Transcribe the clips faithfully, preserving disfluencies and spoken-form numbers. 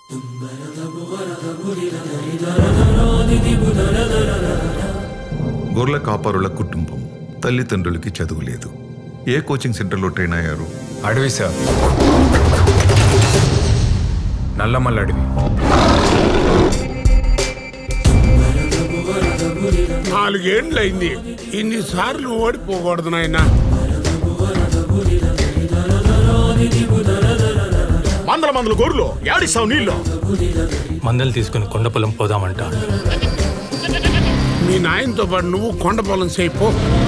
గొర్రెల కాపరుల కుటుంబం, తల్లిదండ్రులకి చదువు లేదు. ఏ కోచింగ్ సెంటర్లో ట్రైన్ అయ్యారు? అడవి సార్, నల్లమల్ల అడవి. నాలుగేండ్లైంది, ఇన్నిసార్లు ఓడిపోకూడదు నాయన. మందల మందల గొర్రెలు ఏడిస్తావు నీళ్ళు. మందలు తీసుకుని కొండ పొలం పోదామంట. మీ నాయనతో పాటు నువ్వు కొండ పొలం చేయిపో.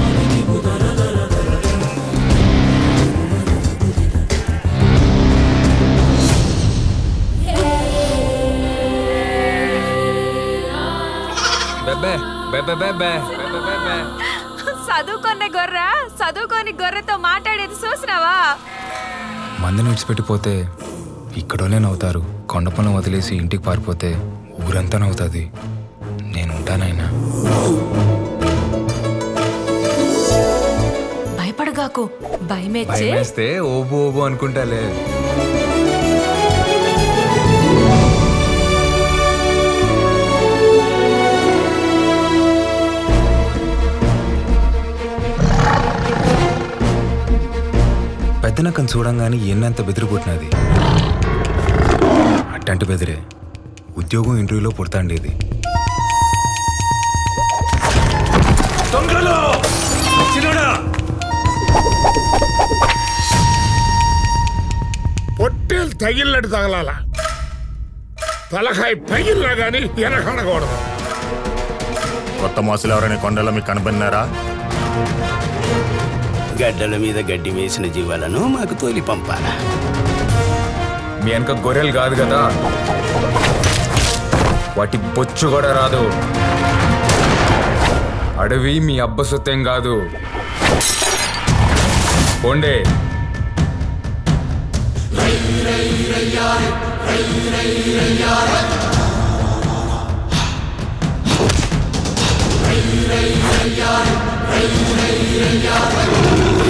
చదువుకునే గొర్ర చదువుకొని గొర్రెతో మాట్లాడేది చూసినావా? మందిని విడిచిపెట్టిపోతే ఇక్కడోనే నవ్వుతారు, కొండపొలం వదిలేసి ఇంటికి పారిపోతే ఊరంతా నవ్వుతుంది. నేను ఉంటానైనా. భయపడగాకు, భయమేచ్చే భయమేస్తే ఓబో ఓబో అనుకుంటాలే. పెద్దనకం చూడంగానే ఎన్నంత బెదిరిపుట్టినది. అట్టంటి బెదిరే ఉద్యోగం ఇంటర్వ్యూలో పుడతాండేది. పొట్టేలు తగిలినట్టు తగలాల, తలకాయ పగిలినా గాని వెనకడకూడదు. కొత్త మోసలు ఎవరైనా కొండలో మీకు కనపడినారా? గడ్డల మీద గడ్డి వేసిన జీవాలను మాకు తోలి పంపాలా? మీ వెనక గొర్రెలు కాదు కదా, వాటి బొచ్చు కూడా రాదు. అడవి మీ అబ్బ సొత్తేం కాదు. పోండే. Hey, hey, hey, hey, hey, hey, hey, hey, hey, hey,